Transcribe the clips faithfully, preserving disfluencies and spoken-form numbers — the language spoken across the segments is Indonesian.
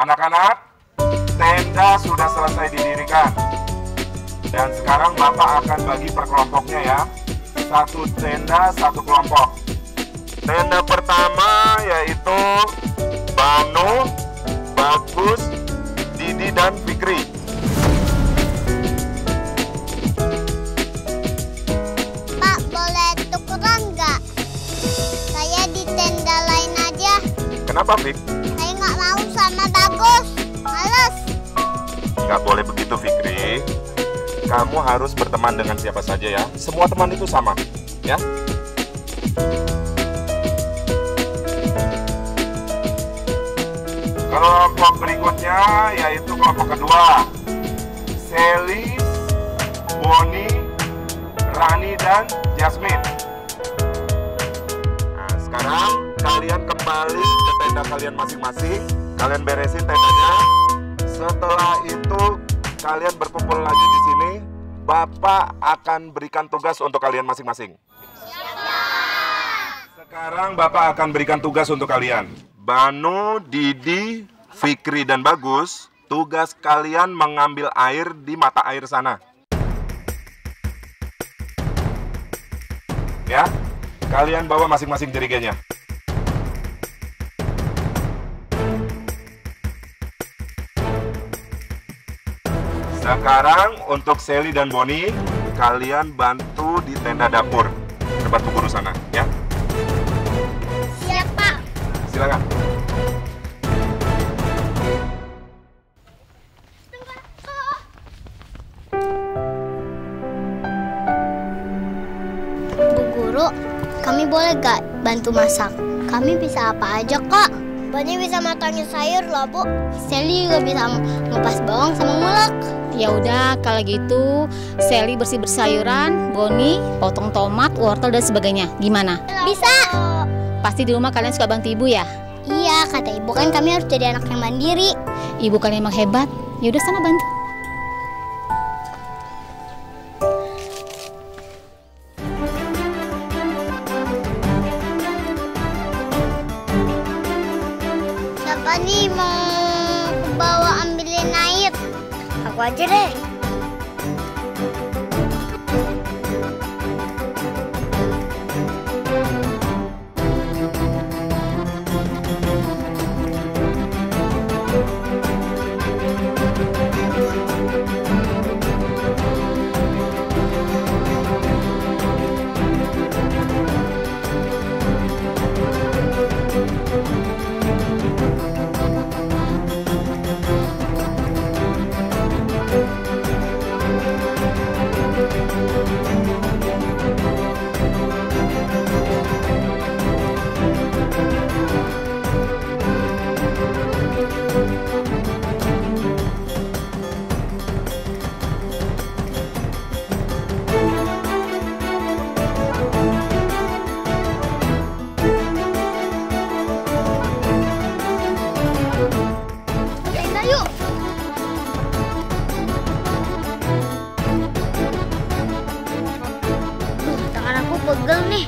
Anak-anak, tenda sudah selesai didirikan. Dan sekarang Bapak akan bagi per kelompoknya ya. Satu tenda, satu kelompok. Tenda pertama yaitu Banu, Bagus, Didi, dan Fikri. Pak, boleh tukeran nggak? Saya di tenda lain aja. Kenapa, Fik? Saya nggak mau sama Bagus. Males. Nggak boleh begitu, Fikri. Kamu harus berteman dengan siapa saja ya. Semua teman itu sama, ya. Kelompok berikutnya yaitu kelompok kedua. Sally, Bonnie, Rani, dan Jasmine. Nah, sekarang kalian kembali ke tenda kalian masing-masing. Kalian beresin tendanya. Setelah itu kalian berkumpul lagi di sini. Bapak akan berikan tugas untuk kalian masing-masing. Sekarang Bapak akan berikan tugas untuk kalian. Banu, Didi, Fikri, dan Bagus, tugas kalian mengambil air di mata air sana. Ya, kalian bawa masing-masing jeriganya. Sekarang untuk Sally dan Bonnie, kalian bantu di tenda dapur tempat Bu Guru sana, ya. Siap, Pak. Silakan. Bu Guru, kami boleh gak bantu masak? Kami bisa apa aja, Kak? Bonnie bisa matangin sayur loh, Bu. Sally juga bisa ngepas bawang sama ngulek. Ya udah, kalau gitu Sally bersih-bersih sayuran, Bonnie potong tomat, wortel dan sebagainya. Gimana? Bisa. Pasti di rumah kalian suka bantu ibu ya? Iya, kata ibu kan kami harus jadi anak yang mandiri. Ibu kan emang hebat. Ya udah sana bantu. Siapa nih mau bawa ambilin air? Aku aja deh. Pegel nih.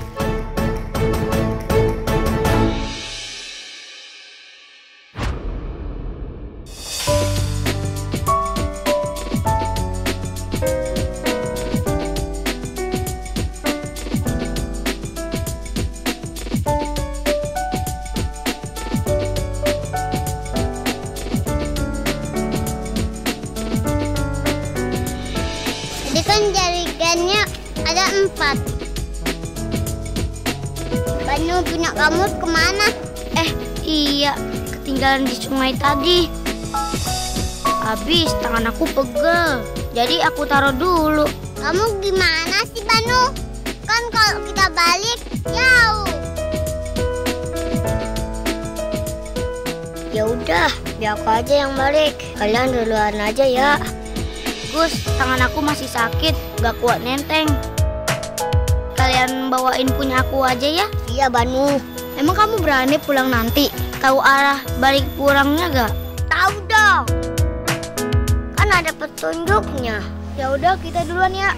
Jadi kan jarigannya ada empat. Banu punya kamu kemana? Eh, iya, ketinggalan di sungai tadi. Habis tangan aku pegel, jadi aku taruh dulu. Kamu gimana sih, Banu? Kan kalau kita balik jauh. Ya udah, biar aku aja yang balik. Kalian duluan aja ya. Gus, tangan aku masih sakit, gak kuat nenteng. Kalian bawain punya aku aja ya? Iya, Banu. Emang kamu berani pulang nanti? Tahu arah balik pulangnya gak? Tahu dong. Kan ada petunjuknya. Ya udah, kita duluan ya.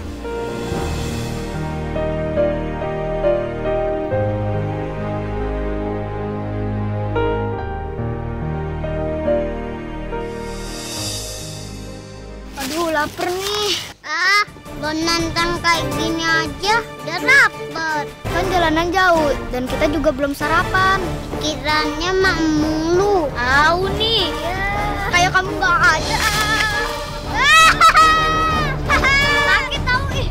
lapar nih. Ah, bon nonton kayak gini aja udah lapar. Kan jalanan jauh dan kita juga belum sarapan. Kiranya mak mulu. Au nih. Ya. Kayak kamu gak ada. Sakit tau ih.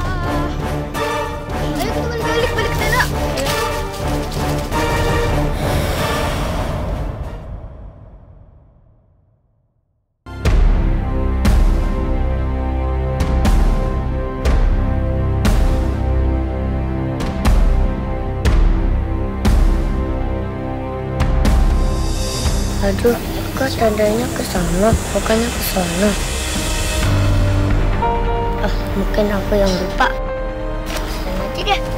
Ayo kita balik-balik balik ke sana. Aduh, kok tandanya ke sana, bukannya ke sana. Ah, mungkin aku yang lupa. Sana aja deh.